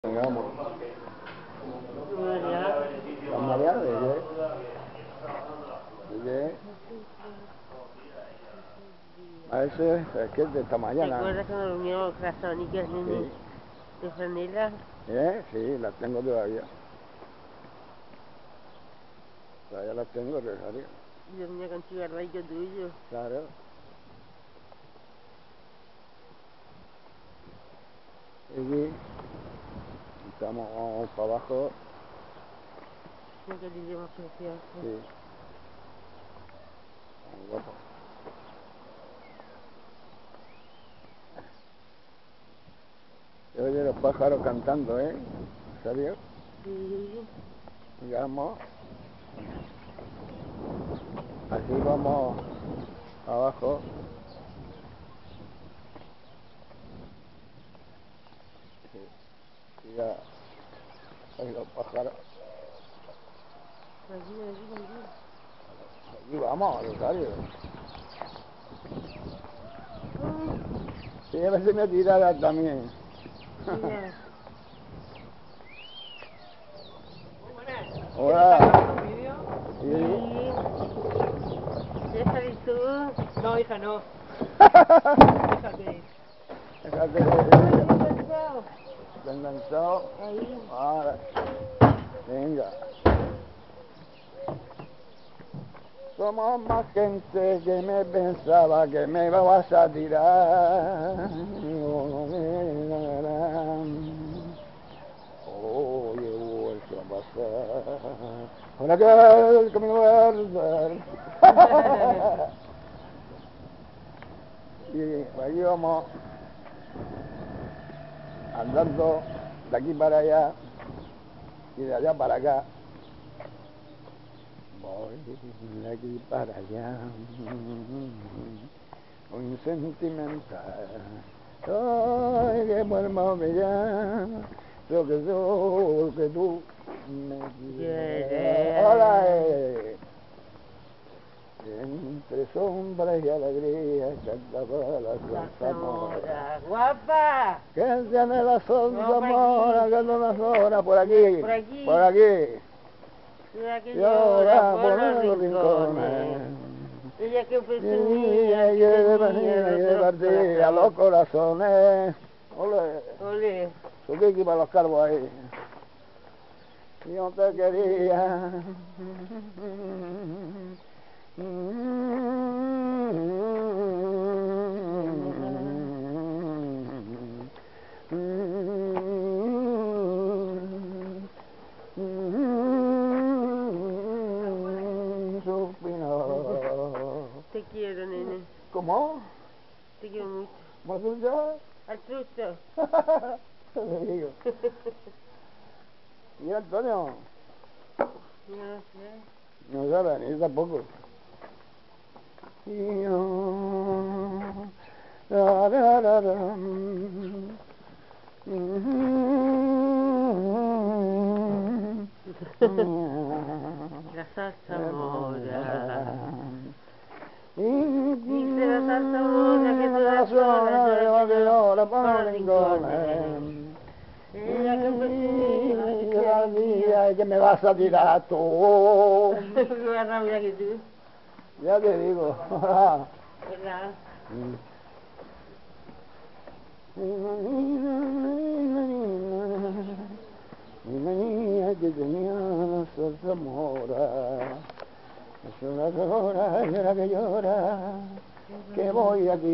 Vengamos. María. ¿La María de qué? ¿De qué? A ese es que es de esta ¿Te mañana. acuerdas cuando reuníamos las abanitas Sí. de franela? Sí, las tengo todavía. Todavía las tengo, Rosario. Y dormía con cigarrillo tuyo. Claro. Aquí estamos para abajo. No que le dimos precioso. Sí. Muy guapo. Se oye los pájaros cantando, ¿eh? Rosario. Sí. Digamos. Así vamos abajo. Sí. Y ya. Ahí los pájaros. Allí. Aquí vamos, Rosario. Sí, a veces me tirara también. Mira. Hola. Sí. ¿Ya salís tú? No, hija, no. Déjate. Déjate. ¿Te han lanzado? Ahí. Ahora. Venga. Somos más gente que me pensaba que me ibas a tirar. Oh, he vuelto a pasar. Ahora que el camino verde. Y aquí vamos andando de aquí para allá y de allá para acá. Voy de aquí para allá, muy sentimental. Ay, que vuelva a brillar, lo que tú me quieras. Hola, entre sombras y alegría cantaba la Zarzamora. ¡Guapa! que tiene la No, zarzamora, que no las horas por aquí, Por aquí. por aquí. La que Llora llora por por los los rincones. rincones. Ella que Y presumía que de tenía venir y de los partir a los corazones. corazones. Ole, Ole. su kiki para los carbos ahí. Yo te quería. Te quiero, nene. ¿Cómo? Te quiero mucho. ¿Más ya? Al trucho. Te digo. ¿Y Antonio? No sé. No sabe, ni tampoco. Y yo, la, la, la, la, La zarzamora. Dice la zarzamora que toda sola llora por los rincones. Ella que presumía que me vas a tirar tú. que más rápida que tú. Ya te digo. ¿Verdad? Mi niña que tenía la zarzamora, llora que llora, que voy aquí,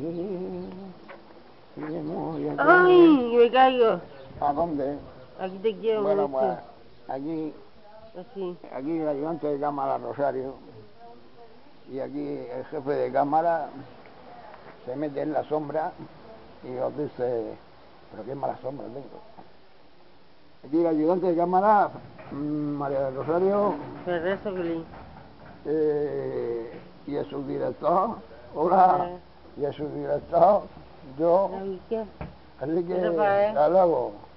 que voy aquí. ¡Ay! Me caigo. ¿A dónde? Aquí te quiero Bueno, mucho. pues aquí el ayudante de cámara Rosario, y aquí el jefe de cámara se mete en la sombra y os dice, pero qué mala sombra tengo. Aquí el ayudante de cámara, María del Rosario, y el subdirector, hola, y el subdirector, yo, así que hasta luego.